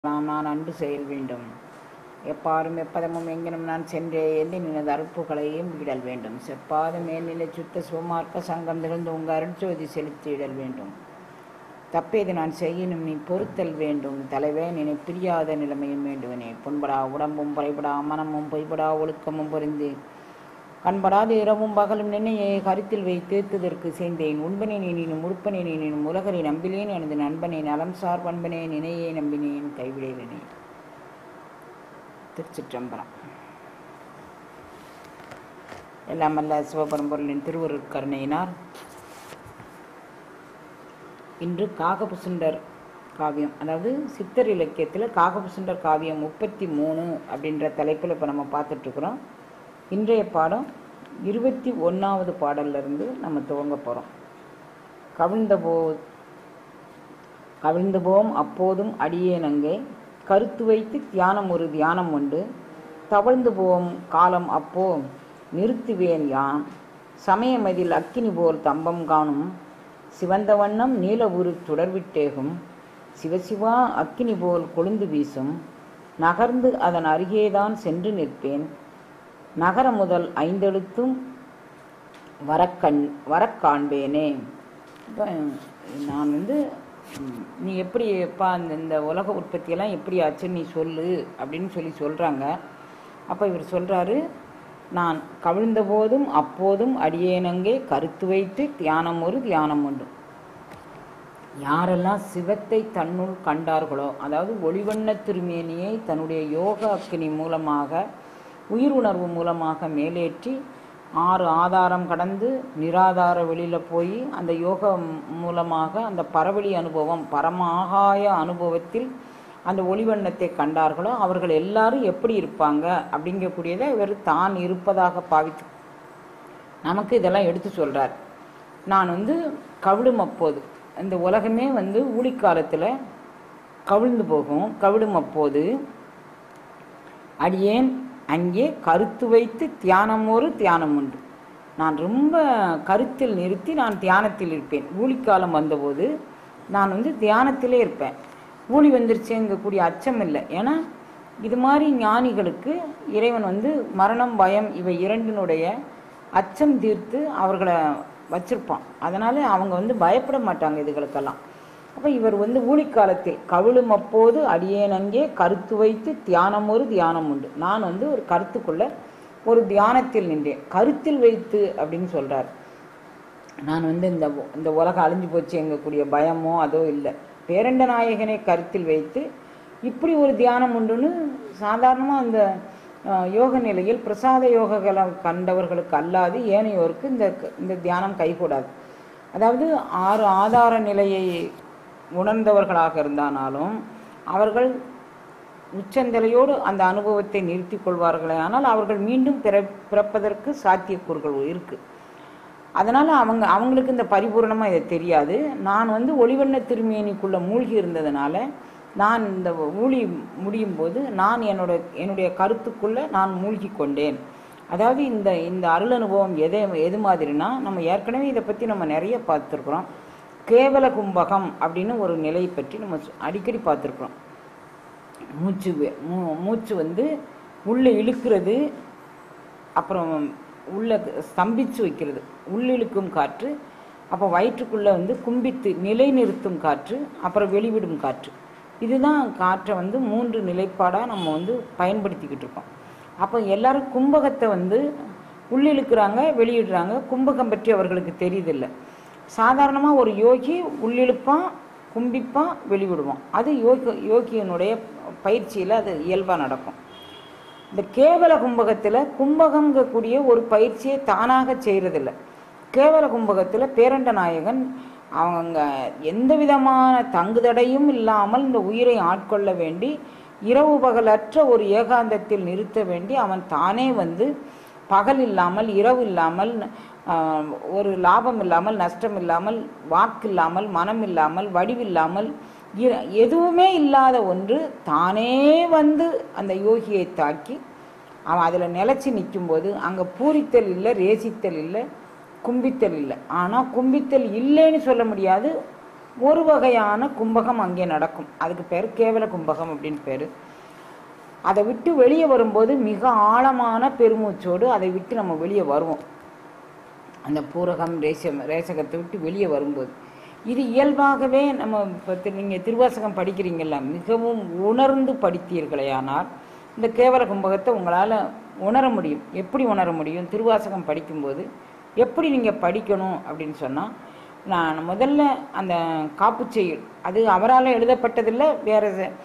நான் அன்பு செயல் வேண்டும். எப்பாரும் எப்பதமும் எங்கெனும் நான் சென்றே எண்ணி நினது அருப்புகளையும் விடல் வேண்டும். செப்பாது மேல்நிலை சுத்த சிவமார்க்க சங்கம் திகழ்ந்து உங்கள் அருட்சோதி செலுத்திடல் வேண்டும். தப்பேது நான் செய்யினும் நீ பொறுத்தல் வேண்டும். தலைவே நினை பிரியாத நிலைமையும் வேண்டுவனே. புண்படா உடம்பும் புறைபடா மனமும் பொய்படா ஒழுக்கமும் பொருந்து கண்படாது இரவும் பகலும் நின்னையே கருத்தில் வைத்தேத்துதற்கு செய்தேன். உண்பனே நீனும் உறுப்பனே நீனும் உலகரை நம்பினேன். எனது நண்பனே நலம் சார் பண்பனே நினையே நம்பினேன் கைவிடேனே. திருச்சிற்றம்பலம். எல்லாம் வல்ல சிவபரம்பொருளின் திருவருட்கருணையினார் இன்று காகபுசுண்டர் காவியம், அதாவது சித்தர் இலக்கியத்தில் காகபுசுண்டர் காவியம் 33 அப்படின்ற தலைப்பில் இப்போ நம்ம பார்த்துட்ருக்குறோம். இன்றைய பாடம் 21வது பாடல்லிருந்து நம்ம துவங்க போகிறோம். கவிழ்ந்த போம் அப்போதும் அடியேனங்கே கருத்து வைத்து தியானம் ஒரு தியானம் உண்டு. தவழ்ந்து போம் காலம் அப்போ நிறுத்துவேன் யான். சமயமதில் அக்கினி போல் தம்பம் காணும். சிவந்த வண்ணம் நீல உரு சுடர்விட்டேகும். சிவசிவா அக்கினி போல் கொழுந்து வீசும். நகர்ந்து அதன் அருகேதான் சென்று நிற்பேன். நகர முதல் 5 எழுத்தும் வரக்காண்பேனே. இப்போ நான் நீ எப்படி எப்பா இந்த உலக உற்பத்தியெல்லாம் எப்படி ஆச்சுன்னு நீ சொல்லு அப்படின்னு சொல்கிறாங்க. அப்போ இவர் சொல்கிறாரு, நான் கவிழ்ந்த போதும் அப்போதும் அடியேனங்கே கருத்து வைத்து தியானம் ஒரு தியானம் உண்டு. யாரெல்லாம் சிவத்தை தன்னுள் கண்டார்களோ, அதாவது ஒளிவண்ண திருமேனியை தன்னுடைய யோக அக்கினி மூலமாக உயிர் உணர்வு மூலமாக மேலேற்றி 6 ஆதாரம் கடந்து நிராதார வெளியில் போய் அந்த யோக மூலமாக அந்த பரவெளி அனுபவம் பரமாகாய அனுபவத்தில் அந்த ஒளிவண்ணத்தை கண்டார்களோ அவர்கள் எல்லாரும் எப்படி இருப்பாங்க அப்படிங்கக்கூடியதை இவர் தான் இருப்பதாக பாவித்து நமக்கு இதெல்லாம் எடுத்து சொல்கிறார். நான் கவிழும் அப்போது இந்த உலகமே ஊழிக்காலத்தில் கவிழ்ந்து போகும். கவிழும் அப்போது அடியேன் அங்கே கருத்து வைத்து தியானம் ஒரு தியானம் உண்டு. நான் ரொம்ப கருத்தில் நிறுத்தி நான் தியானத்தில் இருப்பேன். ஊழிக்காலம் வந்தபோது நான் தியானத்திலே இருப்பேன். ஊழி வந்துருச்சேங்கக்கூடிய அச்சம் இல்லை. ஏன்னா இது மாதிரி ஞானிகளுக்கு இறைவன் மரணம் பயம் இவை இரண்டினுடைய அச்சம் தீர்த்து அவர்களை வச்சிருப்பான். அதனால அவங்க பயப்பட மாட்டாங்க இதுகளுக்கெல்லாம். அப்போ இவர் ஊழிக்காலத்தில் கவிழும் அப்போது அடியேனங்கே கருத்து வைத்து தியானம் ஒரு தியானம் உண்டு. நான் ஒரு கருத்துக்குள்ள ஒரு தியானத்தில் நின்றேன். கருத்தில் வைத்து அப்படின்னு சொல்கிறார். நான் இந்த உலகம் அழிஞ்சு போச்சு எங்கக்கூடிய பயமோ அதோ இல்லை. பேரண்ட நாயகனை கருத்தில் வைத்து இப்படி ஒரு தியானம் உண்டுன்னு சாதாரணமாக அந்த யோக நிலையில் பிரசாத யோகங்களை கண்டவர்களுக்கு அல்லாது ஏனையோருக்கு இந்த தியானம் கைகூடாது. அதாவது 6 ஆதார நிலையை உணர்ந்தவர்களாக இருந்தாலும் அவர்கள் உச்சந்தலையோடு அந்த அனுபவத்தை நிறுத்தி கொள்வார்களே, ஆனால் அவர்கள் மீண்டும் பிறப்பதற்கு சாத்தியக்கூறுகள் இருக்குது. அதனால் அவங்களுக்கு இந்த பரிபூர்ணமாக இதை தெரியாது. நான் ஒளிவண்ண திருமேனிக்குள்ளே மூழ்கி இருந்ததுனால நான் இந்த ஊழி முடியும் போது நான் என்னுடைய கருத்துக்குள்ளே நான் மூழ்கி கொண்டேன். அதாவது இந்த அருள் அனுபவம் எது மாதிரினா, நம்ம ஏற்கனவே இதை பற்றி நம்ம நிறைய பார்த்துருக்குறோம். கேவல கும்பகம் அப்படின்னு ஒரு நிலையை பற்றி நம்ம அடிக்கடி பார்த்துருக்குறோம். மூச்சு உள்ளே இழுக்கிறது, அப்புறம் உள்ள ஸ்தம்பிச்சு வைக்கிறது, உள்ளிழுக்கும் காற்று, அப்போ வயிற்றுக்குள்ளே கும்பித்து நிலைநிறுத்தும் காற்று, அப்புறம் வெளிவிடும் காற்று. இதுதான் காற்றை 3 நிலைப்பாடாக நம்ம பயன்படுத்திக்கிட்டு இருக்கோம். அப்போ எல்லாரும் கும்பகத்தை உள்ளிழுக்கிறாங்க, வெளியிடுறாங்க. கும்பகம் பற்றி அவர்களுக்கு தெரியுதில்லை. சாதாரணமாக ஒரு யோகி உள்ளிழுப்பான், கும்பிப்பான், வெளிவிடுவான். அது யோகியனுடைய பயிற்சியில் அது இயல்பாக நடக்கும். இந்த கேவல கும்பகத்தில் கும்பகங்கக்கூடிய ஒரு பயிற்சியை தானாக செய்கிறதில்லை. கேவல கும்பகத்தில் பேரண்ட நாயகன் அவங்க எந்த விதமான தங்குதடையும் இல்லாமல் இந்த உயிரை ஆட்கொள்ள வேண்டி இரவு பகலற்ற ஒரு ஏகாந்தத்தில் நிறுத்த வேண்டி அவன் தானே பகல் இல்லாமல் இரவு இல்லாமல் ஒரு லாபம் இல்லாமல் நஷ்டம் இல்லாமல் வாக்கு இல்லாமல் மனம் இல்லாமல் வடிவில்லாமல் எதுவுமே இல்லாத ஒன்று தானே அந்த யோகியை தாக்கி அவன் அதில் நிலச்சி நிற்கும்போது அங்கே பூரித்தல் இல்லை, ரேசித்தல் இல்லை, கும்பித்தல் இல்லை. ஆனால் கும்பித்தல் இல்லைன்னு சொல்ல முடியாது, ஒரு வகையான கும்பகம் அங்கே நடக்கும். அதுக்கு பேர் கேவல கும்பகம் அப்படின்னு பேர். அதை விட்டு வெளியே வரும்போது மிக ஆழமான பெருமூச்சோடு அதை விட்டு நம்ம வெளியே வருவோம். அந்த பூரகம் ரேசகத்தை விட்டு வெளியே வரும்போது இது இயல்பாகவே நம்ம இப்போ நீங்கள் திருவாசகம் படிக்கிறீங்கள, மிகவும் உணர்ந்து படித்தீர்களேயானால் இந்த கேவல கும்பகத்தை உங்களால் உணர முடியும். எப்படி உணர முடியும்? திருவாசகம் படிக்கும்போது எப்படி நீங்கள் படிக்கணும் அப்படின்னு சொன்னால், நான் முதல்ல அந்த காப்புச்செய்யுள் அது அவரால் எழுதப்பட்டதில்லை, வேறு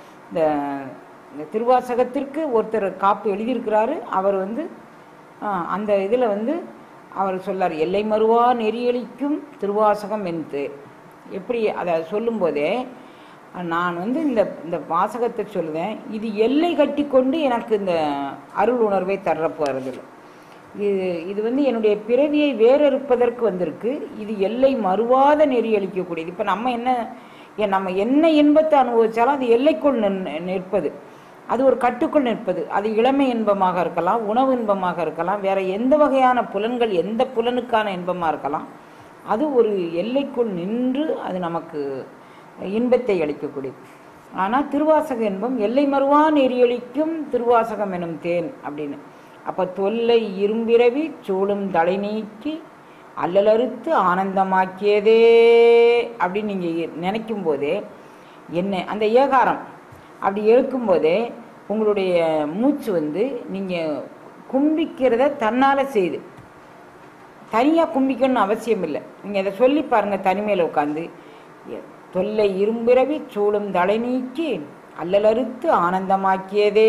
இந்த திருவாசகத்திற்கு ஒருத்தர் காப்பு எழுதியிருக்கிறாரு. அவர் அந்த இதில் அவர் சொல்லார், எல்லை மறுவா நெறியளிக்கும் திருவாசகம் என்று. எப்படி அதை சொல்லும்போதே நான் இந்த வாசகத்தை சொல்லுவேன், இது எல்லை கட்டி கொண்டு எனக்கு இந்த அருள் உணர்வை தரப்போறதில்லை. இது என்னுடைய பிறவியை வேறறுப்பதற்கு வந்திருக்கு. இது எல்லை மறுவாத நெறியளிக்கக்கூடியது. இப்போ நம்ம என்ன இன்பத்தை அனுபவிச்சாலும் அது எல்லைக்குள் நிற்பது, அது ஒரு கட்டுக்குள் நிற்பது. அது இளமை இன்பமாக இருக்கலாம், உணவு இன்பமாக இருக்கலாம், வேற எந்த வகையான புலன்கள் எந்த புலனுக்கான இன்பமாக இருக்கலாம். அது ஒரு எல்லைக்குள் நின்று அது நமக்கு இன்பத்தை அளிக்கக்கூடியது. ஆனால் திருவாசக இன்பம் எல்லை மறுவா நெறியளிக்கும் திருவாசகம் எனும் தேன் அப்படின்னு. அப்போ தொல்லை இரும்பிறவி சூழும் தலை நீக்கி அல்லலறுத்து ஆனந்தமாக்கியதே அப்படின்னு நீங்கள் நினைக்கும் போதே என்ன அந்த ஏகாரம் அப்படி எழுக்கும்போதே உங்களுடைய மூச்சு நீங்கள் கும்பிக்கிறத தன்னால் செய்து, தனியாக கும்பிக்கணும்னு அவசியம் இல்லை. நீங்கள் அதை சொல்லி பாருங்கள் தனிமையில் உட்காந்து, தொல்லை இரும்பிறவி சூழும் தலை நீக்கி அல்லலறுத்து ஆனந்தமாக்கியதே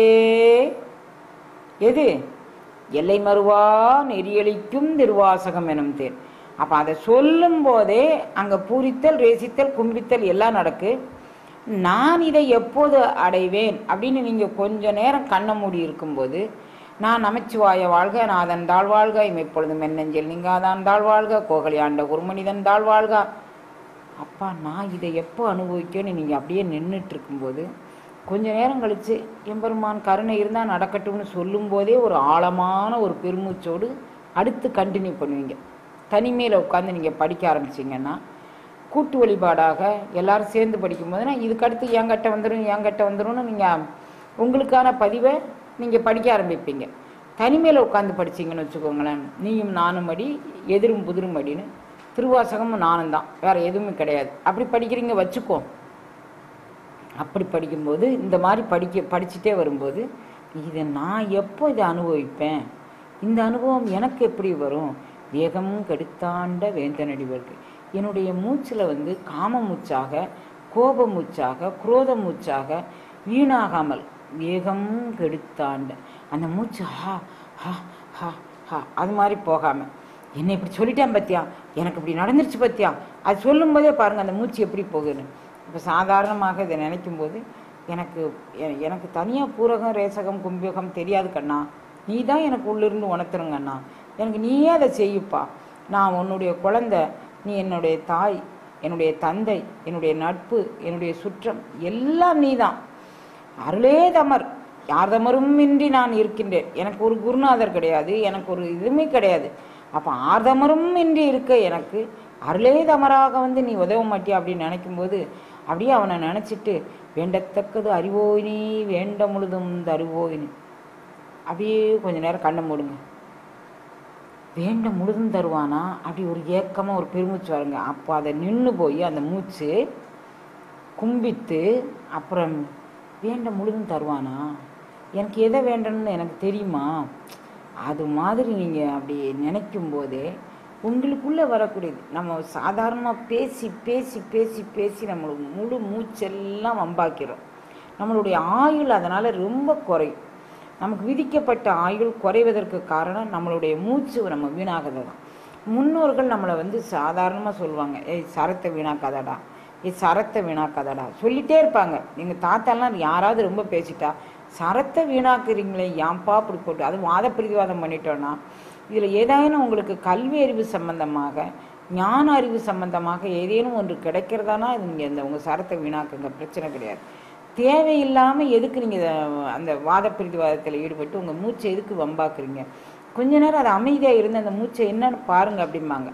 எது? எல்லை மறுவா நெறியளிக்கும் திருவாசகம் எனும் தேன். அப்போ அதை சொல்லும் போதே அங்கே பூரித்தல் ரேசித்தல் கும்பித்தல் எல்லாம் நடக்கு. நான் இதை எப்போது அடைவேன் அப்படின்னு நீங்கள் கொஞ்ச நேரம் கண்ண மூடி இருக்கும்போது, நான் நமச்சிவாய வாழ்க, நாதன் தாழ் வாழ்க, இமைப்பொழுதும் மென்னஞ்சல் நீங்காதான் தாழ் வாழ்க, கோகலி ஆண்ட ஒரு மனிதன் தாழ் வாழ்க. அப்பா நான் இதை எப்போ அனுபவிக்கணும்னு நீங்கள் அப்படியே நின்றுட்டு இருக்கும்போது, கொஞ்ச நேரம் கழித்து எம்பெருமான் கருணை இருந்தால் நடக்கட்டும்னு சொல்லும்போதே ஒரு ஆழமான ஒரு பெருமூச்சோடு அடுத்து கண்டினியூ பண்ணுவீங்க. தனிமையில் உட்காந்து நீங்கள் படிக்க ஆரம்பிச்சிங்கன்னா, கூட்டு வழிபாடாக எல்லாரும் சேர்ந்து படிக்கும்போதுனா இதுக்கடுத்து என்கிட்ட வந்துடும் நீங்கள் உங்களுக்கான பதிவை நீங்கள் படிக்க ஆரம்பிப்பீங்க. தனிமையில் உட்காந்து படிச்சிங்கன்னு வச்சுக்கோங்களேன், நீயும் நானும் அடி எதிரும் புதிரும் அடின்னு திருவாசகமும் நானும் தான், வேறு எதுவுமே கிடையாது. அப்படி படிக்கிறீங்க வச்சுக்கோ. அப்படி படிக்கும்போது இந்த மாதிரி படிச்சுட்டே வரும்போது, இதை நான் எப்போ இதை அனுபவிப்பேன், இந்த அனுபவம் எனக்கு எப்படி வரும்? வேகமும் கெடுத்தாண்ட வேந்தனடிவர்க்கு என்னுடைய மூச்சில் காம மூச்சாக, கோப மூச்சாக, குரோத மூச்சாக வீணாகாமல் வேகம் கெடுத்தாண்ட அந்த மூச்சு ஹா ஹா ஹா ஹா அது மாதிரி போகாமல், என்னை இப்படி சொல்லிட்டேன் பத்தியா, எனக்கு இப்படி நடந்துருச்சு பத்தியா, அது சொல்லும் போதே பாருங்கள் அந்த மூச்சு எப்படி போகுதுன்னு. இப்போ சாதாரணமாக இதை நினைக்கும் போது எனக்கு தனியாக பூரகம் ரேசகம் கும்பியோகம் தெரியாது கண்ணா, நீ தான் எனக்கு உள்ளிருந்து உணர்த்துருங்கண்ணா, எனக்கு நீயே அதை செய்யுப்பா. நான் உன்னுடைய குழந்தை, நீ என்னுடைய தாய், என்னுடைய தந்தை, என்னுடைய நட்பு, என்னுடைய சுற்றம் எல்லாம் நீ தான். அருளே தமர், யார் தமரும் இன்றி நான் இருக்கின்றேன். எனக்கு ஒரு குருநாதர் கிடையாது, எனக்கு ஒரு இதுவுமே கிடையாது. அப்போ ஆர்தமரும் இன்றி இருக்க எனக்கு அருளே தமராக நீ உதவ மாட்டியா அப்படின்னு நினைக்கும்போது, அப்படியே அவனை நினச்சிட்டு வேண்டத்தக்கது அறிவோயினி வேண்ட முழுதும் தருவோயினி, அப்படியே கொஞ்ச நேரம் கண்ணை மூடுங்க. வேண்ட முழுதும் தருவானா அப்படி ஒரு ஏக்கமாக ஒரு பெருமூச்சு வருங்க. அப்போ அதை நின்று போய் அந்த மூச்சு கும்பிட்டு அப்புறம் வேண்ட முழுதும் தருவானா, எனக்கு எதை வேண்டணும்னு எனக்கு தெரியுமா, அது மாதிரி நீங்கள் அப்படி நினைக்கும் போதே உங்களுக்குள்ளே வரக்கூடியது. நம்ம சாதாரணமாக பேசி பேசி பேசி பேசி நம்மளுக்கு முழு மூச்செல்லாம் வம்பாக்கிறோம். நம்மளுடைய ஆயுள் அதனால் ரொம்ப குறையும். நமக்கு விதிக்கப்பட்ட ஆயுள் குறைவதற்கு காரணம் நம்மளுடைய மூச்சு நம்ம வீணாகிறது தான். முன்னோர்கள் நம்மளை சாதாரணமாக சொல்லுவாங்க, ஏய் சரத்தை வீணாக்காதடா, சரத்தை வீணாக்காதடா சொல்லிகிட்டே இருப்பாங்க. எங்கள் தாத்தாலாம் யாராவது ரொம்ப பேசிட்டா, சரத்தை வீணாக்குறீங்களே ஏன்பா அப்படி போட்டு, அது வாத பிரதிவாதம் பண்ணிட்டோன்னா இதில் ஏதாயினும் உங்களுக்கு கல்வி அறிவு சம்பந்தமாக ஞான அறிவு சம்பந்தமாக ஏதேனும் ஒன்று கிடைக்கிறதானா நீங்கள் இந்த உங்கள் சரத்தை வீணாக்குங்க, பிரச்சனை கிடையாது. தேவையில்லாமல் எதுக்கு நீங்கள் அந்த வாத பிரதிவாதத்தில் ஈடுபட்டு உங்கள் மூச்சை எதுக்கு வம்பாக்குறீங்க? கொஞ்ச நேரம் அது அமைதியாக இருந்து அந்த மூச்சை என்னன்னு பாருங்கள் அப்படிம்பாங்க.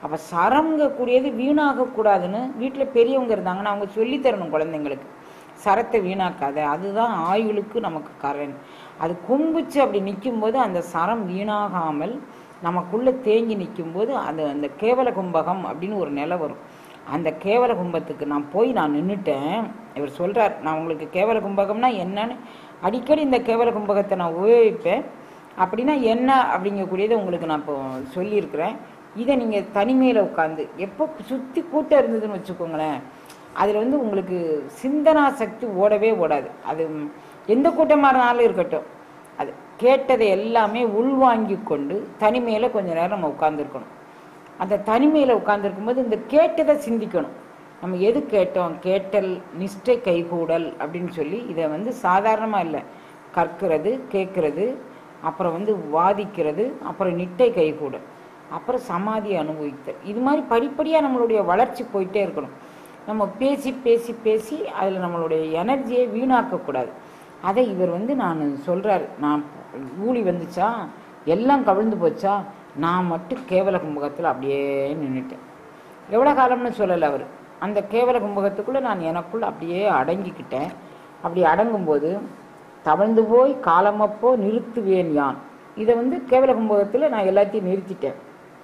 அப்போ சரம்ங்கக்கூடியது வீணாகக்கூடாதுன்னு வீட்டில் பெரியவங்க இருந்தாங்கன்னா அவங்க சொல்லித்தரணும் குழந்தைங்களுக்கு, சரத்தை வீணாக்காத, அதுதான் ஆயுளுக்கு நமக்கு கரண். அது கும்பிச்சு அப்படி நிற்கும்போது அந்த சரம் வீணாகாமல் நமக்குள்ளே தேங்கி நிற்கும்போது அந்த கேவல கும்பகம் அப்படின்னு ஒரு நிலை வரும். அந்த கேவல கும்பத்துக்கு நான் நின்றுட்டேன். இவர் சொல்கிறார், நான் உங்களுக்கு கேவல கும்பகம்னா என்னன்னு அடிக்கடி இந்த கேவல கும்பகத்தை நான் உபயோகிப்பேன். அப்படின்னா என்ன அப்படிங்கக்கூடியதை உங்களுக்கு நான் இப்போ சொல்லியிருக்கிறேன். இதை நீங்கள் தனிமையில் உட்காந்து எப்போ சுற்றி கூட்டம் இருந்ததுன்னு வச்சுக்கோங்களேன், அதில் உங்களுக்கு சிந்தனா சக்தி ஓடவே ஓடாது. அது எந்த கூட்டமாக இருந்தாலும் இருக்கட்டும், அது கேட்டதை எல்லாமே உள்வாங்கி கொண்டு தனிமையில் கொஞ்ச நேரம் நம்ம உட்காந்துருக்கணும். அந்த தனிமையில் உட்காந்துருக்கும்போது இந்த கேட்டதை சிந்திக்கணும். நம்ம எது கேட்டோம், கேட்டல் நிஷ்டை கைகூடல் அப்படின்னு சொல்லி இதை சாதாரணமாக இல்லை, கற்கிறது, கேட்கறது, அப்புறம் வாதிக்கிறது, அப்புறம் நிட்டை கைகூடல், அப்புறம் சமாதியை அனுபவித்தல். இது மாதிரி படிப்படியாக நம்மளுடைய வளர்ச்சி போயிட்டே இருக்கணும். நம்ம பேசி பேசி பேசி அதில் நம்மளுடைய எனர்ஜியை வீணாக்கக்கூடாது. அதை இவர் நான் சொல்கிறார், நான் ஊழி வந்துச்சா, எல்லாம் கவிழ்ந்து போச்சா, நான் மட்டும் கேவல கும்பகத்தில் அப்படியே நின்றுட்டேன். எவ்வளோ காலம்னு சொல்லலை அவர், அந்த கேவல கும்பகத்துக்குள்ளே நான் எனக்குள்ளே அப்படியே அடங்கிக்கிட்டேன். அப்படி அடங்கும்போது தவழ்ந்து போய் காலமப்போ நிறுத்துவேன் யான். இதை கேவல கும்பகத்தில் நான் எல்லாத்தையும் நிறுத்திட்டேன்.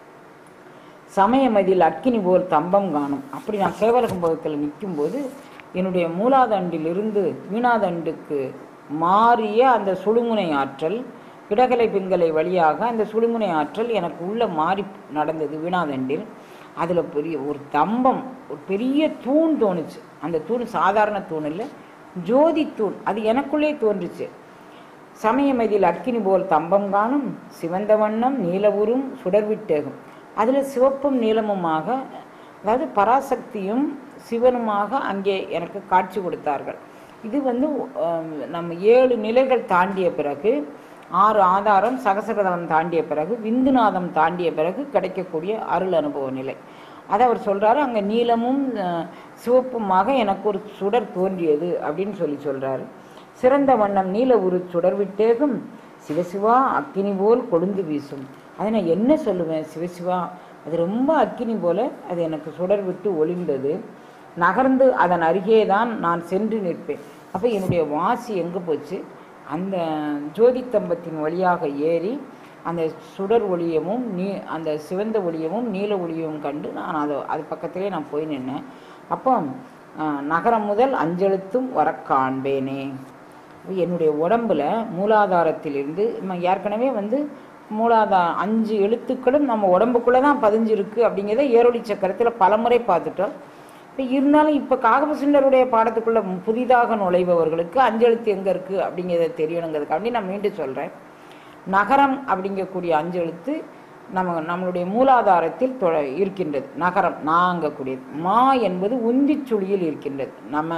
சமயமதில் அக்கினி போல் தம்பம் காணும். அப்படி நான் கேவல கும்பகத்தில் நிற்கும்போது என்னுடைய மூலாதண்டிலிருந்து வீணாதண்டுக்கு மாறிய அந்த சுழுமுனை ஆற்றல், இடகலை பின்கலை வழியாக அந்த சுழுமுனை ஆற்றல் எனக்கு உள்ள மாறி நடந்தது வீணாதண்டில். அதில் பெரிய ஒரு தம்பம், ஒரு பெரிய தூண் தோணுச்சு. அந்த தூண் சாதாரண தூண் இல்லை, ஜோதி தூண். அது எனக்குள்ளே தோன்றுச்சு. சமயமதில் அக்கினி போல் தம்பம் காணும், சிவந்த வண்ணம் நீலவுறும் சுடர்விட்டேகும். அதில் சிவப்பும் நீளமுமாக, அதாவது பராசக்தியும் சிவனுமாக அங்கே எனக்கு காட்சி கொடுத்தார்கள். இது நம்ம 7 நிலைகள் தாண்டிய பிறகு, 6 ஆதாரம் சகசரதம் தாண்டிய பிறகு, விந்துநாதம் தாண்டிய பிறகு கிடைக்கக்கூடிய அருள் அனுபவ நிலை. அதை அவர் சொல்கிறாரு. அங்கே நீலமும் சிவப்புமாக எனக்கு ஒரு சுடர் தோன்றியது அப்படின்னு சொல்கிறாரு. சிறந்த வண்ணம் நீல உரு சுடர் விட்டேகும், சிவசிவா அக்கினி போல் கொழுந்து வீசும். அதை நான் என்ன சொல்லுவேன், சிவசிவா அது ரொம்ப அக்கினி போல அது எனக்கு சுடர் விட்டு ஒளிந்தது. நகர்ந்து அதன் அருகே தான் நான் சென்று நிற்பேன். அப்போ என்னுடைய வாசி எங்கே போச்சு, அந்த ஜோதி தம்பத்தின் வழியாக ஏறி அந்த சுடர் ஒளியமும் அந்த சிவந்த ஒளியமும் நீல ஒளியமும் கண்டு நான் அது பக்கத்திலே நான் போய் நின்னேன். அப்போ நகரம் முதல் அஞ்செழுத்தும் வர காண்பேனே. என்னுடைய உடம்புல மூலாதாரத்திலிருந்து ஏற்கனவே மூலாதாரம் 5 எழுத்துக்களும் நம்ம உடம்புக்குள்ளே தான் பதிஞ்சிருக்கு அப்படிங்கிறத ஏரோலி சக்கரத்தில் பலமுறை பார்த்துட்டோம். இப்போ இருந்தாலும் இப்போ காகபசுண்டருடைய பாடத்துக்குள்ளே புதிதாக நுழைபவர்களுக்கு 5 எழுத்து எங்கே இருக்குது அப்படிங்கிறத தெரியணுங்கிறதுக்காண்டி நான் மீண்டும் சொல்கிறேன். நகரம் அப்படிங்கக்கூடிய 5 எழுத்து நம்மளுடைய மூலாதாரத்தில் இருக்கின்றது. நகரம் நாங்கக்கூடியது. மா என்பது உந்திச் சுழியில் இருக்கின்றது.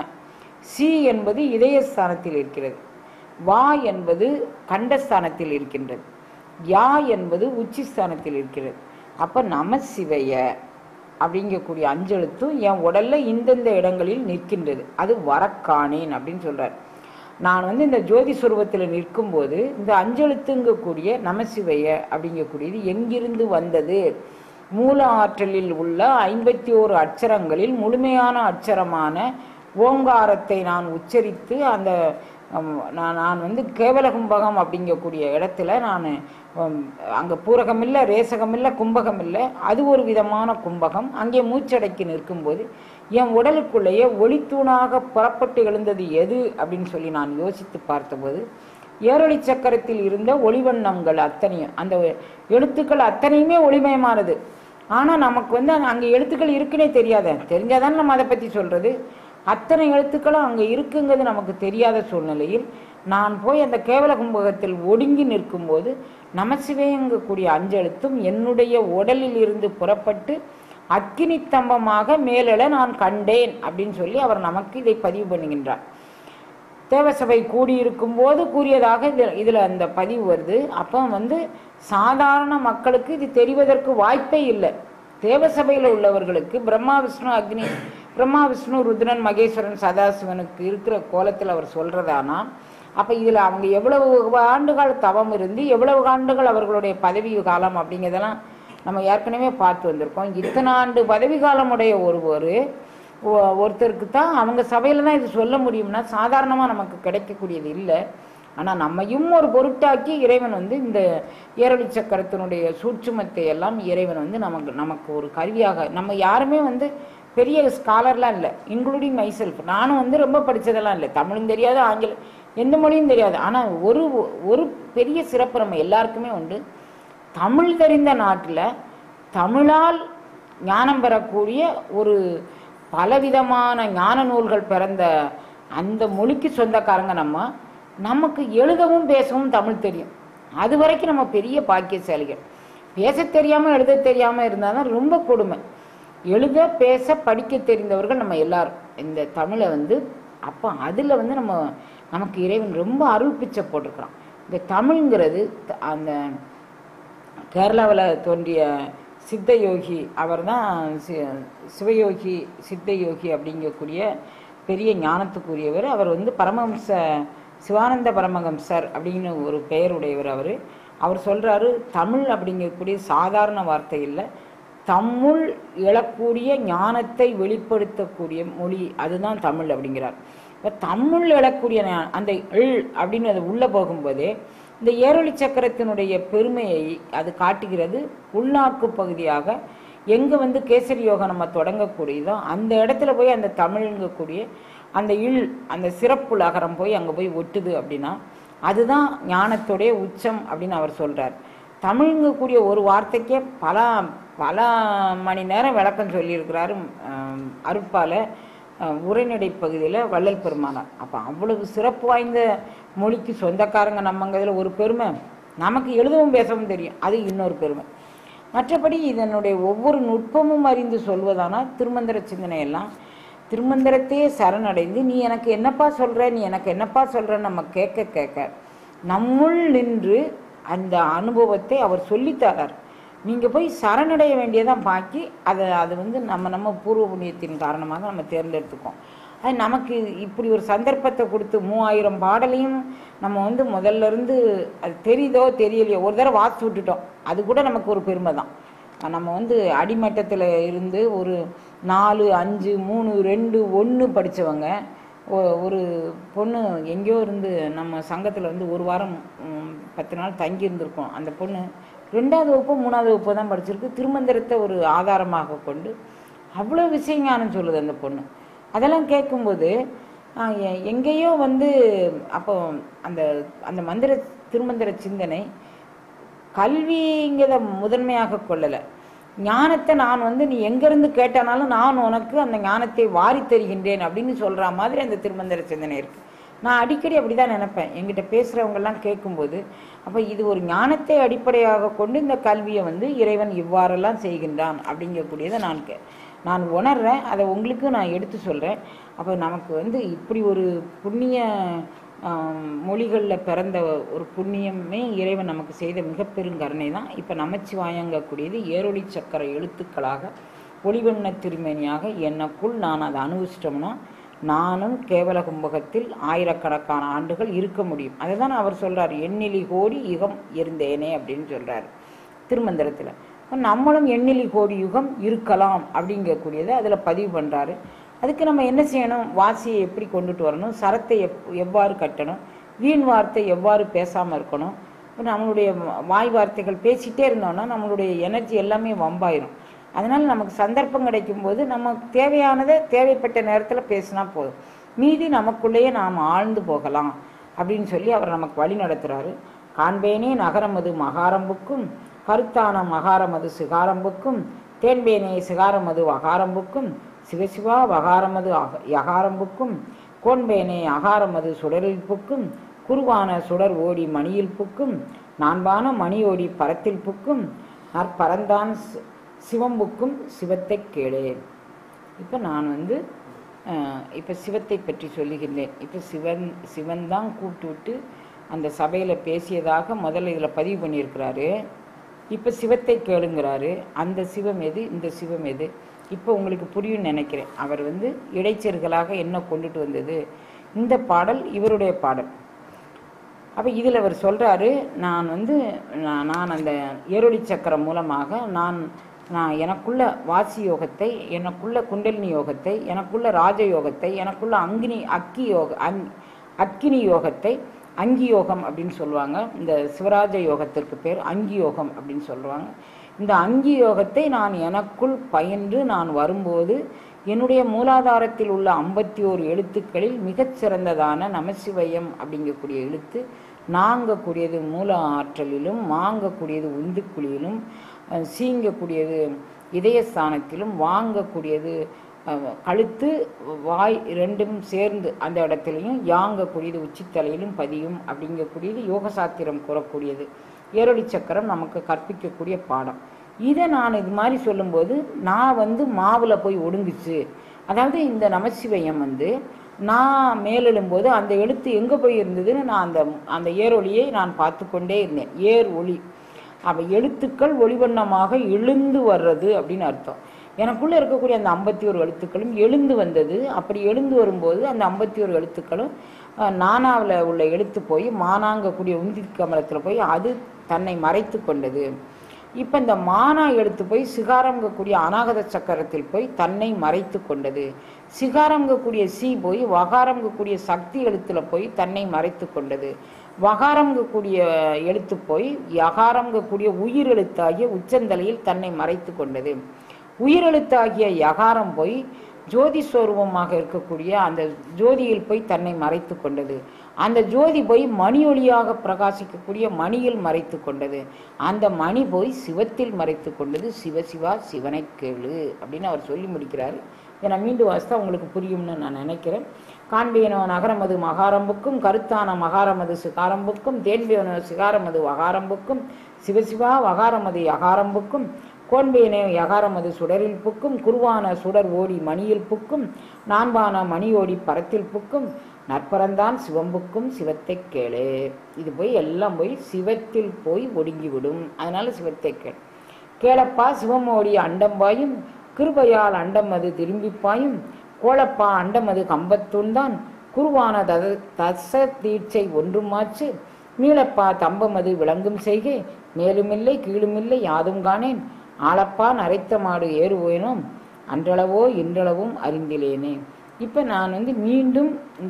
சி என்பது இதயஸ்தானத்தில் இருக்கிறது. வா என்பது கண்டஸ்தானத்தில் இருக்கின்றது. யா என்பது உச்சிஸ்தானத்தில் இருக்கிறது. அப்போ நமசிவைய அப்படிங்கக்கூடிய 5 எழுத்தும் என் உடல்ல இந்தந்த இடங்களில் நிற்கின்றது. அது வரக்கானேன் அப்படின்னு சொல்றார். நான் இந்த ஜோதி சுரூபத்தில் நிற்கும்போது இந்த 5 எழுத்துங்கக்கூடிய நமசிவைய அப்படிங்கக்கூடியது எங்கிருந்து வந்தது? மூல ஆற்றலில் உள்ள 51 அட்சரங்களில் முழுமையான அட்சரமான ஓங்காரத்தை நான் உச்சரித்து அந்த நான் கேவல கும்பகம் அப்படிங்கக்கூடிய இடத்துல நான் அங்கே பூரகம் இல்லை, ரேசகம் இல்லை, கும்பகம் இல்லை, அது ஒரு விதமான கும்பகம். அங்கே மூச்சடைக்கி நிற்கும்போது என் உடலுக்குள்ளேயே ஒளித்தூணாக புறப்பட்டு எழுந்தது எது அப்படின்னு சொல்லி நான் யோசித்து பார்த்தபோது ஏரொளி சக்கரத்தில் இருந்த ஒளிவண்ணங்கள் அத்தனையும், அந்த எழுத்துக்கள் அத்தனையுமே ஒளிமயமானது. ஆனால் நமக்கு அங்கே எழுத்துக்கள் இருக்குன்னே தெரிஞ்சாதானே நம்ம அதை பற்றி சொல்கிறது. அத்தனை எழுத்துக்களும் அங்கே இருக்குங்கிறது நமக்கு தெரியாத சூழ்நிலையில் நான் போய் அந்த கேவல கும்பகத்தில் ஒடுங்கி நிற்கும்போது நமசிவேயங்கக்கூடிய 5 எழுத்தும் என்னுடைய உடலில் இருந்து புறப்பட்டு அக்கினி தம்பமாக மேலெழ நான் கண்டேன் அப்படின்னு சொல்லி அவர் நமக்கு இதை பதிவு பண்ணுகின்றார். தேவசபை கூடியிருக்கும் போது கூறியதாக இதில் அந்த பதிவு வருது. அப்போ சாதாரண மக்களுக்கு இது தெரிவதற்கு வாய்ப்பே இல்லை. தேவசபையில் உள்ளவர்களுக்கு பிரம்மா விஷ்ணு ருத்ரன் மகேஸ்வரன் சதாசிவனுக்கு இருக்கிற கோலத்தில் அவர் சொல்றதானா, அப்போ இதில் அவங்க எவ்வளவு ஆண்டுகள் தவம் இருந்து எவ்வளவு ஆண்டுகள் அவர்களுடைய பதவி காலம் அப்படிங்கிறதெல்லாம் நம்ம ஏற்கனவே பார்த்து வந்திருக்கோம். இத்தனை ஆண்டு பதவி காலமுடைய ஒருத்தருக்கு தான் அவங்க சபையில் தான் இது சொல்ல முடியும்னா சாதாரணமாக நமக்கு கிடைக்கக்கூடியது இல்லை. ஆனால் நம்மையும் ஒரு பொருட்டாக்கி இறைவன் வந்து இந்த ஏரொளி சக்கரத்தினுடைய சூட்சுமத்தை எல்லாம் இறைவன் வந்து நமக்கு ஒரு கருவியாக, நம்ம யாருமே வந்து பெரிய ஸ்காலர்லாம் இல்லை, இன்க்ளூடிங் மைசெல்ஃப். நானும் வந்து ரொம்ப படித்ததெல்லாம் இல்லை, தமிழும் தெரியாது, ஆங்கிலம் எந்த மொழியும் தெரியாது. ஆனால் ஒரு பெரிய சிறப்பு நம்ம எல்லாருக்குமே உண்டு. தமிழ் தெரிந்த நாட்டில் தமிழால் ஞானம் பெறக்கூடிய ஒரு பலவிதமான ஞான நூல்கள் பிறந்த அந்த மொழிக்கு சொந்தக்காரங்க நமக்கு எழுதவும் பேசவும் தமிழ் தெரியும். அது வரைக்கும் நம்ம பெரிய பாக்கியசாலிகள். பேச தெரியாமல் எழுத தெரியாமல் இருந்தால் தான் ரொம்ப கொடுமை. எழுத பேச படிக்க தெரிந்தவர்கள் நம்ம எல்லாரும் இந்த தமிழை வந்து அப்போ அதில் வந்து நமக்கு இறைவன் ரொம்ப அருள் பிச்சை போட்டிருக்கிறான். இந்த தமிழ்ங்கிறது அந்த கேரளாவில் தோன்றிய சித்த யோகி, அவர் தான் சிவயோகி சித்த யோகி அப்படிங்கக்கூடிய பெரிய ஞானத்துக்குரியவர். அவர் வந்து பரமஹம்ச சிவானந்த பரமஹம்சர் அப்படின்னு ஒரு பெயருடையவர். அவர் சொல்கிறாரு, தமிழ் அப்படிங்கக்கூடிய சாதாரண வார்த்தை இல்லை, தம்முள் எழக்கூடிய ஞானத்தை வெளிப்படுத்தக்கூடிய மொழி, அதுதான் தமிழ் அப்படிங்கிறார். இப்போ தமிழ் எழக்கூடிய அந்த எள் அப்படின்னு அது உள்ளே போகும்போதே இந்த ஏரொளி சக்கரத்தினுடைய பெருமையை அது காட்டுகிறது. உள்நாக்கு பகுதியாக எங்கே வந்து கேசரி யோகம் நம்ம தொடங்கக்கூடியதோ அந்த இடத்துல போய் அந்த தமிழ்ங்கக்கூடிய அந்த அந்த சிறப்பு அகரம் போய் அங்கே போய் ஒட்டுது அப்படின்னா அதுதான் ஞானத்துடைய உச்சம் அப்படின்னு அவர் சொல்கிறார். தமிழ்ங்கக்கூடிய ஒரு வார்த்தைக்கே பல மணி நேரம் விளக்கம் சொல்லியிருக்கிறாரு அருட்பால உரைநடை பகுதியில் வள்ளல் பெருமானார். அப்போ அவ்வளவு சிறப்பு வாய்ந்த மொழிக்கு சொந்தக்காரங்க நம்மங்கிறதுல ஒரு பெருமை. நமக்கு எழுதவும் பேசவும் தெரியும், அது இன்னொரு பெருமை. மற்றபடி இதனுடைய ஒவ்வொரு நுட்பமும் அறிந்து சொல்வதானால் திருமந்திர சிந்தனையெல்லாம் திருமந்திரத்தையே சரணடைந்து நீ எனக்கு என்னப்பா சொல்கிற, நீ எனக்கு என்னப்பா சொல்கிறன்னு நம்ம கேட்க நம்முள் நின்று அந்த அனுபவத்தை அவர் சொல்லித்தரார். நீங்கள் போய் சரணடைய வேண்டியதான் பாக்கி அது வந்து நம்ம பூர்வ புண்ணியத்தின் காரணமாக நம்ம தேர்ந்தெடுத்துக்கோம். அது நமக்கு இப்படி ஒரு சந்தர்ப்பத்தை கொடுத்து 3000 பாடலையும் நம்ம வந்து முதல்ல இருந்து அது தெரியுதோ தெரியலையோ ஒரு தடவை வாசித்து விட்டுட்டோம், அது கூட நமக்கு ஒரு பெருமை தான். நம்ம வந்து அடிமட்டத்தில் இருந்து ஒரு 4, 5, 3, 2, 1 படித்தவங்க. ஒரு பொண்ணு எங்கேயோ இருந்து நம்ம சங்கத்தில் வந்து ஒரு வாரம் 10 நாள் தங்கி இருந்திருக்கோம். அந்த பொண்ணு 2வது வகுப்பு 3வது வகுப்பு தான் படிச்சிருக்கு. திருமந்திரத்தை ஒரு ஆதாரமாக கொண்டு அவ்வளோ விஷயஞானம் சொல்லுது அந்த பொண்ணு. அதெல்லாம் கேட்கும்போது எங்கேயோ வந்து அப்போ அந்த திருமந்திர சிந்தனை கல்விங்கிறத முதன்மையாக கொள்ளலை. ஞானத்தை நான் வந்து நீ எங்கேருந்து கேட்டானாலும் நான் உனக்கு அந்த ஞானத்தை வாரி தருகின்றேன் அப்படின்னு சொல்கிற மாதிரி அந்த திருமந்திர சிந்தனை இருக்குது. நான் அடிக்கடி அப்படி தான் நினைப்பேன் என்கிட்ட பேசுகிறவங்கெல்லாம் கேட்கும்போது. அப்போ இது ஒரு ஞானத்தை அடிப்படையாக கொண்டு இந்த கல்வியை வந்து இறைவன் இவ்வாறெல்லாம் செய்கின்றான் அப்படிங்கக்கூடியதை நான் உணர்றேன். அதை உங்களுக்கு நான் எடுத்து சொல்கிறேன். அப்போ நமக்கு வந்து இப்படி ஒரு புண்ணிய மொழிகளில் பிறந்த ஒரு புண்ணியமே இறைவன் நமக்கு செய்த மிகப்பெரும் கருணை தான். இப்போ நமச்சிவாயங்கக்கூடியது ஏரொளி சக்கர எழுத்துக்களாக ஒளிவண்ண திருமேனியாக எனக்குள் நான் அதை அனுபவிச்சிட்டோம்னா நானும் கேவல கும்பகத்தில் ஆயிரக்கணக்கான ஆண்டுகள் இருக்க முடியும். அதை தான் அவர் சொல்கிறார், எண்ணிலி கோடி யுகம் இருந்தேனே அப்படின்னு சொல்கிறார் திருமந்திரத்தில். நம்மளும் எண்ணிலி கோடி யுகம் இருக்கலாம் அப்படிங்கக்கூடியதை அதில் பதிவு பண்ணுறாரு. அதுக்கு நம்ம என்ன செய்யணும், வாசியை எப்படி கொண்டுட்டு வரணும், சரத்தை எவ்வாறு கட்டணும், வீண் வார்த்தை எவ்வாறு பேசாமல் இருக்கணும். நம்மளுடைய வாய் வார்த்தைகள் பேசிகிட்டே இருந்தோம்னா நம்மளுடைய எனர்ஜி எல்லாமே வம்பாயிரும். அதனால் நமக்கு சந்தர்ப்பம் கிடைக்கும்போது நமக்கு தேவையானதை தேவைப்பட்ட நேரத்தில் பேசினா போதும், மீதி நமக்குள்ளேயே நாம் ஆழ்ந்து போகலாம் அப்படின்னு சொல்லி அவர் நமக்கு வழி நடத்துகிறாரு. காண்பேனே நகரமது மகாரம்புக்கும் கருத்தான மகாரமது சிகாரம்புக்கும் தேன்பேனே சிகாரமது வகாரம்புக்கும் சிவசிவா வகாரமது யகாரம்புக்கும் கோன்பேனே அகாரமது சுடரில் புக்கும் குருவான சுடர் ஓடி மணியில் புக்கும் நான்பான மணி ஓடி பரத்தில் புக்கும் நற்பரந்தான் சிவம்புக்கும் சிவத்தை கேளே. இப்போ நான் வந்து இப்போ சிவத்தை பற்றி சொல்லுகின்றேன். இப்போ சிவன் தான் கூப்பிட்டு விட்டு அந்த சபையில் பேசியதாக முதல்ல இதில் பதிவு பண்ணியிருக்கிறாரு. இப்போ சிவத்தை கேளுங்கிறாரு. அந்த சிவம் எது, இந்த சிவம் எது, இப்போ உங்களுக்கு புரியும் நினைக்கிறேன். அவர் வந்து இடைச்சர்களாக என்ன கொண்டுட்டு வந்தது. இந்த பாடல் இவருடைய பாடல். அப்போ இதில் அவர் சொல்கிறாரு, நான் வந்து நான் அந்த ஏரொளி சக்கரம் மூலமாக நான் எனக்குள்ள வாசி யோகத்தை, எனக்குள்ள குண்டலினி யோகத்தை, எனக்குள்ள ராஜயோகத்தை, எனக்குள்ள அக்கினி யோகத்தை, அங்கி யோகம் அப்படின்னு சொல்லுவாங்க. இந்த சிவராஜ யோகத்திற்கு பேர் அங்கி யோகம் அப்படின்னு சொல்லுவாங்க. இந்த அங்கி யோகத்தை நான் எனக்குள் பயின்று நான் வரும்போது என்னுடைய மூலாதாரத்தில் உள்ள 51 எழுத்துக்களில் மிகச்சிறந்ததான நமசிவயம் அப்படிங்கக்கூடிய எழுத்து நாங்கக்கூடியது மூல ஆற்றலிலும், மாங்கக்கூடியது உந்துக்குழியிலும், சீங்கக்கூடியது இதயஸ்தானத்திலும், வாங்கக்கூடியது கழுத்து வாய் ரெண்டும் சேர்ந்து அந்த இடத்துலையும், யாங்கக்கூடியது உச்சித்தலையிலும் பதியும் அப்படிங்கக்கூடியது யோகசாத்திரம் கூறக்கூடியது. ஏரொளி சக்கரம் நமக்கு கற்பிக்கக்கூடிய பாடம். இதை நான் இது மாதிரி சொல்லும்போது நான் வந்து மாவில் போய் ஒடுங்குச்சு. அதாவது இந்த நமசிவயம் வந்து நான் மேலெழும்போது அந்த எழுத்து எங்கே போய் இருந்ததுன்னு நான் அந்த ஏரொளியை நான் பார்த்து கொண்டே இருந்தேன். ஏர் ஒளி, அப்போ எழுத்துக்கள் ஒளிவண்ணமாக எழுந்து வர்றது அப்படின்னு அர்த்தம். எனக்குள்ளே இருக்கக்கூடிய அந்த 51 எழுத்துக்களும் எழுந்து வந்தது. அப்படி எழுந்து வரும்போது அந்த 51 எழுத்துக்களும் நானாவில் உள்ள எழுத்து போய் மானாங்கக்கூடிய உந்தி கமலத்தில் போய் அது தன்னை மறைத்து கொண்டது. இப்போ இந்த மானா எழுத்து போய் சிகாரங்கக்கூடிய அநாகத சக்கரத்தில் போய் தன்னை மறைத்து கொண்டது. சிகாரங்கக்கூடிய சி போய் வகாரங்கக்கூடிய சக்தி எழுத்துல போய் தன்னை மறைத்து கொண்டது. வகாரங்கக்கூடிய எழுத்து போய் யகாரங்கக்கூடிய உயிர் எழுத்தாகிய உச்சந்தலையில் தன்னை மறைத்து கொண்டது. உயிரெழுத்தாகிய யகாரம் போய் ஜோதி ஸ்வரூபமாக இருக்கக்கூடிய அந்த ஜோதியில் போய் தன்னை மறைத்து கொண்டது. அந்த ஜோதி போய் மணி ஒளியாக பிரகாசிக்கக்கூடிய மணியில் மறைத்து கொண்டது. அந்த மணி போய் சிவத்தில் மறைத்து கொண்டது. சிவசிவா சிவனை கேளு அப்படின்னு அவர் சொல்லி முடிக்கிறார். இதை நான் மீண்டும் வாசித்தா உங்களுக்கு புரியும்னு நான் நினைக்கிறேன். காண்பேனோ நகரமது மகாரம்புக்கும், கருத்தான மகாரமது சிகாரம்புக்கும், தேன்பேனோ சிகாரமது வகாரம்புக்கும், சிவசிவா வகாரமது யகாரம்புக்கும், கோன்பேனே யகாரமது சுடரில் புக்கும், குருவான சுடர் ஓடி மணியில் புக்கும், நான்பான மணி ஓடி பரத்தில் புக்கும், நற்பரந்தான் சிவம்புக்கும் சிவத்தை கேளு. இது போய் எல்லாம் போய் சிவத்தில் போய் ஒடுங்கிவிடும். அதனால சிவத்தை கேள். கேளப்பா சிவமோடி அண்டம்பாயும், கிருபையால் அண்டம் அது திரும்பிப்பாயும், கோளப்பா அண்டம் அது கம்பத்தூன்தான், குருவான தச தீட்சை ஒன்றுமாச்சு, மீளப்பா தம்பமது விளங்கும் செய்கை, மேலுமில்லை கீழுமில்லை யாதும் காணேன், ஆளப்பா நரைத்த மாடு ஏறுவேனோம், அன்றளவோ இன்றளவும் அறிந்திலேனே. இப்போ நான் வந்து மீண்டும்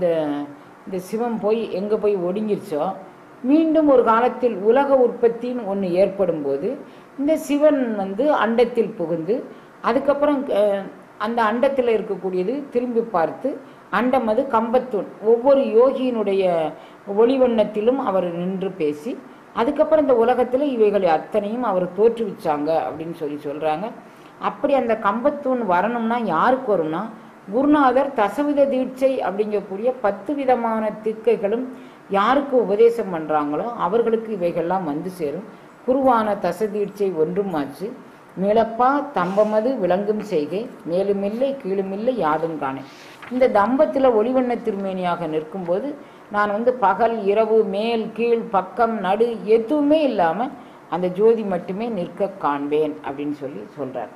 இந்த சிவம் போய் எங்கே போய் ஒடுங்கிருச்சோ, மீண்டும் ஒரு காலத்தில் உலக உற்பத்தின்னு ஒன்று ஏற்படும் போது இந்த சிவன் வந்து அண்டத்தில் புகுந்து அதுக்கப்புறம் அந்த அண்டத்தில் இருக்கக்கூடியது திரும்பி பார்த்து அண்டம் அது கம்பத்தூண் ஒவ்வொரு யோகியினுடைய ஒளிவண்ணத்திலும் அவர் நின்று பேசி அதுக்கப்புறம் இந்த உலகத்தில் இவைகளை அத்தனையும் அவர் தோற்றுவிச்சாங்க அப்படின்னு சொல்கிறாங்க. அப்படி அந்த கம்பத்தூண் வரணும்னா யாருக்கு வரும்னா குருநாதர் தசவித தீட்சை அப்படிங்கக்கூடிய 10 விதமான திக்கைகளும் யாருக்கு உபதேசம் பண்ணுறாங்களோ அவர்களுக்கு இவைகள்லாம் வந்து சேரும். குருவான தசதீட்சை ஒன்றுமாச்சு, மேலப்பா தம்பமது விளங்கும் செய்கை, மேலுமில்லை கீழுமில்லை யாதும் காணேன். இந்த தம்பத்தில் ஒளிவண்ண திருமேனியாக நிற்கும்போது நான் வந்து பகல் இரவு மேல் கீழ் பக்கம் நடு எதுவுமே இல்லாமல் அந்த ஜோதி மட்டுமே நிற்க காண்பேன் அப்படின்னு சொல்றார்.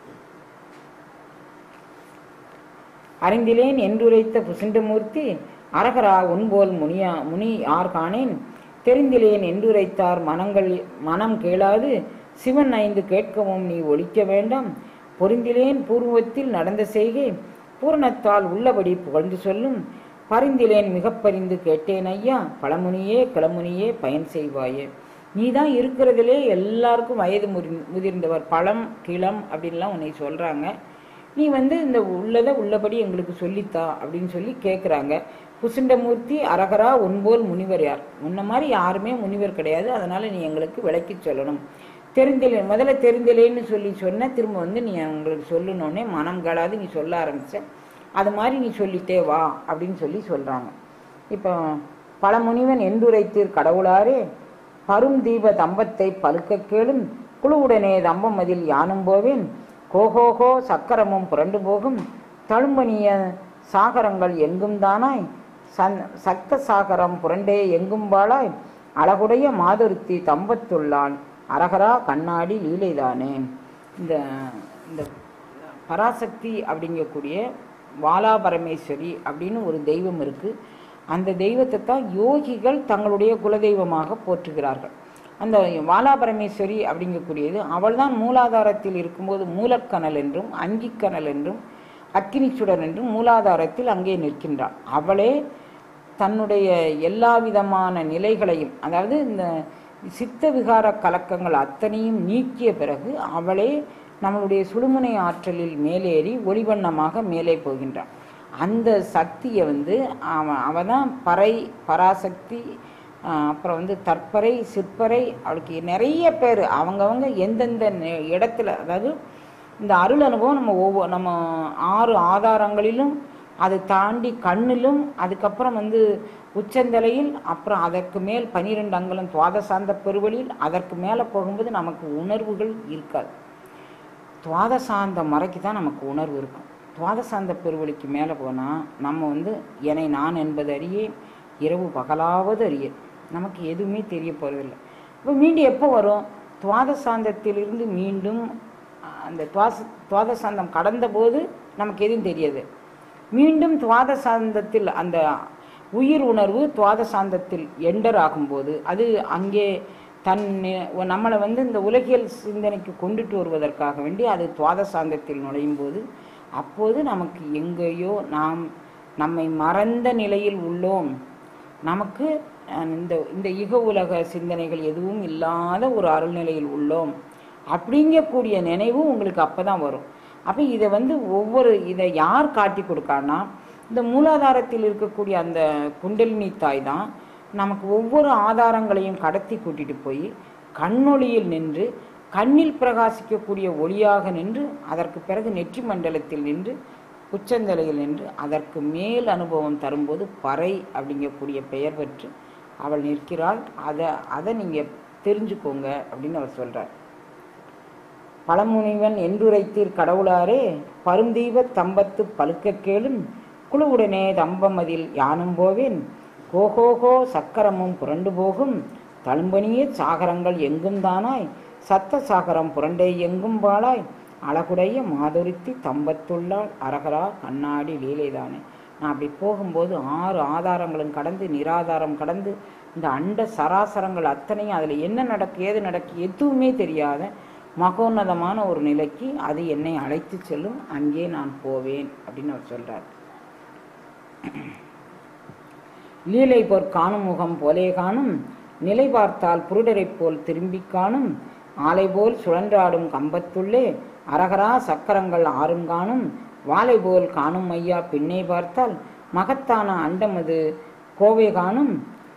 அறிந்திலேன் என்றுரைத்த புசுண்டமூர்த்தி அரகரா உன்போல் முனி யார் காணேன், தெரிந்திலேன் என்றுரைத்தார் மனம் கேளாது, சிவன் 5 கேட்கவும் நீ ஒழிக்க வேண்டாம், பொருந்திலேன் பூர்வத்தில் நடந்த செய்கை, பூரணத்தால் உள்ளபடி புகழ்ந்து சொல்லும், பரிந்திலேன் மிக பரிந்து கேட்டேன் ஐயா, பழமுனியே கிளமுனியே பயன் செய்வாயே. நீ தான் இருக்கிறதுலே எல்லாருக்கும் வயது முதிர்ந்தவர், பழம் கிளம் அப்படின்லாம் உன்னை சொல்கிறாங்க, நீ வந்து இந்த உள்ளதை உள்ளபடி எங்களுக்கு சொல்லித்தா அப்படின்னு சொல்லி கேட்குறாங்க. புசுண்டமூர்த்தி அரகரா உன்போல் முனிவர் யார், உன்ன மாதிரி யாருமே முனிவர் கிடையாது, அதனால் நீ எங்களுக்கு விளக்கி சொல்லணும். தெரிந்திலே முதல்ல தெரிந்திலேன்னு சொன்ன திரும்ப வந்து நீ எங்களுக்கு சொல்லணுன்னே மனம் கேளாது நீ சொல்ல ஆரம்பித்த, அது மாதிரி நீ சொல்லிட்டே வா அப்படின்னு சொல்கிறாங்க. இப்போ பல முனிவன் என்றுரைத்தீர் கடவுளாரே, பரும் தீப தம்பத்தை பழுக்க கேளும், குழுவுடனே தம்பம் அதில் யானும் போவேன், கோகோகோ சக்கரமும் புரண்டு போகும், தழும்பனிய சாகரங்கள் எங்கும் தானாய், சக்த சாகரம் புரண்டே எங்கும் பாழாய், அழகுடைய மாதுருத்தி தம்பத்துள்ளான், அரகரா கண்ணாடி லீலைதானே. இந்த பராசக்தி அப்படிங்கக்கூடிய வாலா பரமேஸ்வரி அப்படின்னு ஒரு தெய்வம் இருக்குது. அந்த தெய்வத்தை தான் யோகிகள் தங்களுடைய குலதெய்வமாக போற்றுகிறார்கள். அந்த வாலாபரமேஸ்வரி அப்படிங்கக்கூடியது அவள் தான் மூலாதாரத்தில் இருக்கும்போது மூலக்கனல் என்றும் அங்கிக்கனல் என்றும் அக்கினி சுடர் என்றும் மூலாதாரத்தில் அங்கே நிற்கின்றாள். அவளே தன்னுடைய எல்லா விதமான நிலைகளையும், அதாவது இந்த சித்த விகார கலக்கங்கள் அத்தனையும் நீக்கிய பிறகு அவளே நம்மளுடைய சுழுமுனை ஆற்றலில் மேலேறி ஒளிவண்ணமாக மேலே போகின்றாள். அந்த சக்தியை அவள் தான் பராசக்தி, அப்புறம் தற்பரை, சிற்பரை. அவளுக்கு நிறைய பேர் அவங்கவங்க எந்தெந்த இடத்துல, அதாவது இந்த அருள் அனுபவம் நம்ம 6 ஆதாரங்களிலும், அதை தாண்டி கண்ணிலும், அதுக்கப்புறம் உச்சந்தலையில், அப்புறம் அதற்கு மேல் 12 அங்குலம் துவாதசாந்த பெருவழியில், அதற்கு மேலே போகும்போது நமக்கு உணர்வுகள் இருக்காது. துவாதசாந்த மறைக்கு தான் நமக்கு உணர்வு இருக்கும். துவாதசாந்த பெருவழிக்கு மேலே போனால் நம்ம என்னை நான் என்பது அறியேன், இரவு பகலாவது அறியேன், நமக்கு எதுவுமே தெரிய போகிறதில்லை. இப்போ மீண்டும் எப்போ வரும்? துவாதசாந்தத்திலிருந்து மீண்டும் அந்த துவாதசாந்தம் கடந்த போது நமக்கு எதுவும் தெரியாது. மீண்டும் துவாதசாந்தத்தில் அந்த உயிர் உணர்வு துவாதசாந்தத்தில் எண்டர் ஆகும்போது அது அங்கே நம்மளை இந்த உலகியல் சிந்தனைக்கு கொண்டுட்டு வருவதற்காக வேண்டி அது துவாதசாந்தத்தில் நுழையும் போது, அப்போது நமக்கு எங்கேயோ நம்மை மறந்த நிலையில் உள்ளோம், நமக்கு இந்த இக உலக சிந்தனைகள் எதுவும் இல்லாத ஒரு அருள்நிலையில் உள்ளோம் அப்படிங்கக்கூடிய நினைவு உங்களுக்கு அப்போ தான் வரும். அப்போ இதை இதை யார் காட்டி கொடுக்கான்னா, இந்த மூலாதாரத்தில் இருக்கக்கூடிய அந்த குண்டலினி தாய் தான் நமக்கு ஒவ்வொரு ஆதாரங்களையும் கடத்தி கூட்டிட்டு போய் கண்ணொளியில் நின்று, கண்ணில் பிரகாசிக்கக்கூடிய ஒளியாக நின்று, அதற்கு பிறகு நெற்றி மண்டலத்தில் நின்று, உச்சந்தலையில் நின்று, அதற்கு மேல் அனுபவம் தரும்போது பறை அப்படிங்கக்கூடிய பெயர் பெற்று அவள் நிற்கிறாள். அதை நீங்கள் தெரிஞ்சுக்கோங்க அப்படின்னு அவர் சொல்கிறார். பழமுனிவன் என்றுரைத்தீர் கடவுளாரே, பருந்தீப தம்பத்து பழுக்க கேளும், குழுவுடனே தம்பமதில் யானும் போவேன், கோகோகோ சக்கரமும் புரண்டு போகும், தழும்பனிய சாகரங்கள் எங்கும் தானாய், சத்த சாகரம் புரண்டை எங்கும் பாழாய், அழகுடைய மாதுரித்தி தம்பத்துள்ளாள், அரகரா கண்ணாடி லீலைதானே. நான் அப்படி போகும்போது 6 ஆதாரங்களும் கடந்து, நிராதாரம் கடந்து, இந்த அண்ட சராசரங்கள் அத்தனையும் அதில் என்ன நடக்கு ஏது நடக்கு எதுவுமே தெரியாத மகோன்னதமான ஒரு நிலைக்கு அது என்னை அழைத்து செல்லும், அங்கே நான் போவேன் அப்படின்னு அவர் சொல்றார். லீலை போர் காணும் முகம் போலே காணும், நிலை பார்த்தால் புருடரை போல் திரும்பி காணும், ஆலை போல் சுழன்றாடும் கம்பத்துள்ளே அரகரா சக்கரங்கள் 6 காணும், வாலை போல் காணும் ஐயா பின்னே பார்த்தால் மகத்தான அண்டமது கோவை காணும்,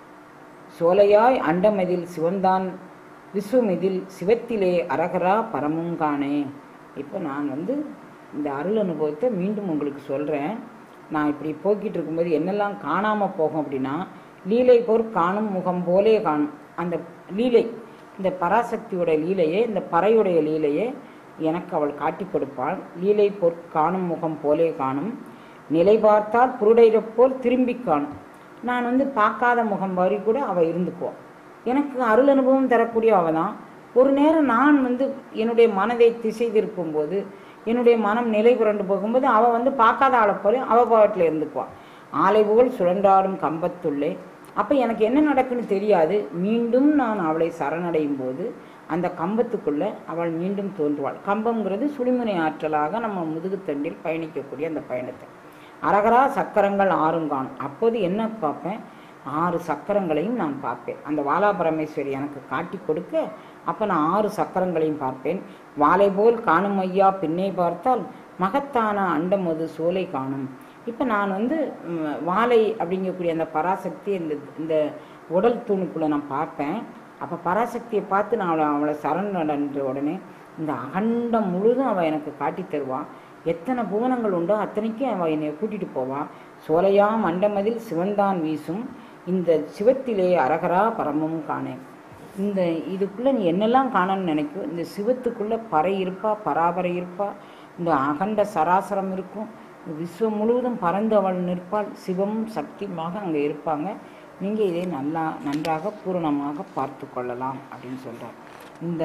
சோலையாய் அண்டமதில் சிவந்தான் விஸ்வமிதில் சிவத்திலே அரகரா பரமும் காணே. இப்போ நான் இந்த அருள் அனுபவத்தை மீண்டும் உங்களுக்கு சொல்கிறேன். நான் இப்படி போக்கிட்டு இருக்கும்போது என்னெல்லாம் காணாமல் போகும் அப்படின்னா, லீலை போர் காணும் முகம் போலே காணும். அந்த லீலை, இந்த பராசக்தியோட லீலையே, இந்த பறையுடைய லீலையே எனக்கு அவள் காட்டி கொடுப்பாள். லீலை போர் காணும் முகம் போலே காணும், நிலை பார்த்தால் புருடைரை போல் திரும்பி காணும். நான் பார்க்காத முகம் வரி கூட அவள் இருந்துக்குவாள். எனக்கு அருள் அனுபவம் தரக்கூடிய அவள் தான். ஒரு நேரம் நான் என்னுடைய மனதை திசை திருப்பும் போது, என்னுடைய மனம் நிலை புரண்டு போகும்போது அவள் பார்க்காத ஆளை போல அவள் பாவத்தில் இருந்துக்குவாள். ஆலை போல் சுழன்றாடும் கம்பத்துள்ளே. அப்போ எனக்கு என்ன நடக்குன்னு தெரியாது. மீண்டும் நான் அவளை சரணடையும் போது அந்த கம்பத்துக்குள்ளே அவள் மீண்டும் தோன்றுவாள். கம்பம்ங்கிறது சுழிமுனை ஆற்றலாக நம்ம முதுகுத்தண்டில் பயணிக்கக்கூடிய அந்த பயணத்தை. அரகரா சக்கரங்கள் 6 காணும். அப்போது என்ன பார்ப்பேன்? 6 சக்கரங்களையும் நான் பார்ப்பேன். அந்த வாலாபரமேஸ்வரி எனக்கு காட்டி கொடுக்க அப்போ நான் 6 சக்கரங்களையும் பார்ப்பேன். வாலை போல் காணும் ஐயா பின்னே பார்த்தால் மகத்தான அண்டமது சோலை காணும். இப்போ நான் வாலை அப்படிங்கக்கூடிய அந்த பராசக்தி இந்த உடல் தூணுக்குள்ளே நான் பார்ப்பேன். அப்போ பராசக்தியை பார்த்து நான் அவளை சரணடைன்ற உடனே இந்த அகண்டம் முழுதும் அவள் எனக்கு காட்டி தருவாள். எத்தனை புவனங்கள் உண்டோ அத்தனைக்கும் அவள் என்னை கூட்டிகிட்டு போவாள். சோலையாம் அண்டமதில் சிவந்தான் வீசும், இந்த சிவத்திலே அரகரா பரமும் காணேன். இந்த இதுக்குள்ளே நீ என்னெல்லாம் காணணும்னு நினைக்கும். இந்த சிவத்துக்குள்ளே பறை இருப்பா, பராபரை இருப்பா, இந்த அகண்ட சராசரம் இருக்கும், விஸ்வம் முழுவதும் பறந்து அவள் நிற்பாள். சிவமும் சக்தியுமாக அங்கே இருப்பாங்க. நீங்கள் இதை நன்றாக பூரணமாக பார்த்து கொள்ளலாம் அப்படின்னு சொல்கிறார். இந்த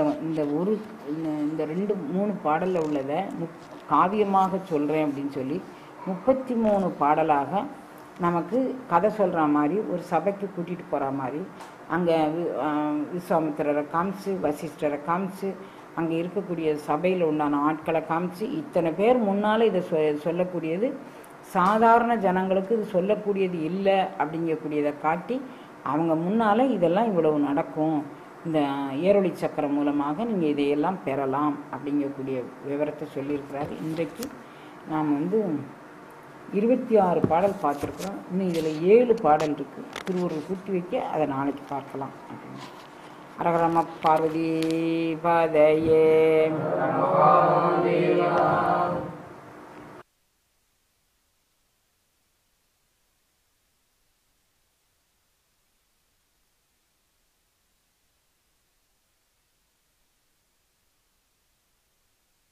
2-3 பாடலில் உள்ளதை காவியமாக சொல்கிறேன் அப்படின்னு சொல்லி 33 பாடலாக நமக்கு கதை சொல்கிற மாதிரி ஒரு சபைக்கு கூட்டிகிட்டு போகிற மாதிரி அங்கே விஸ்வாமித்திரரை காமிச்சு, வசிஷ்டரை காமிச்சு, அங்கே இருக்கக்கூடிய சபையில் உண்டான ஆட்களை காமிச்சு, இத்தனை பேர் முன்னால் இதை சொல்லக்கூடியது சாதாரண ஜனங்களுக்கு இது சொல்லக்கூடியது இல்லை அப்படிங்கக்கூடியதை காட்டி அவங்க முன்னால் இதெல்லாம் இவ்வளவு நடக்கும், இந்த ஏரொளி சக்கரம் மூலமாக நீங்கள் இதையெல்லாம் பெறலாம் அப்படிங்கக்கூடிய விவரத்தை சொல்லியிருக்கிறாரு. இன்றைக்கு நாம் 26 பாடல் பார்த்துருக்குறோம். இன்னும் இதில் 7 பாடல் இருக்குது. திருவருள் கூட்டி வைக்க அதை நாளைக்கு பார்க்கலாம் அப்படின்னு. அரகரம பார்வதி பதையே.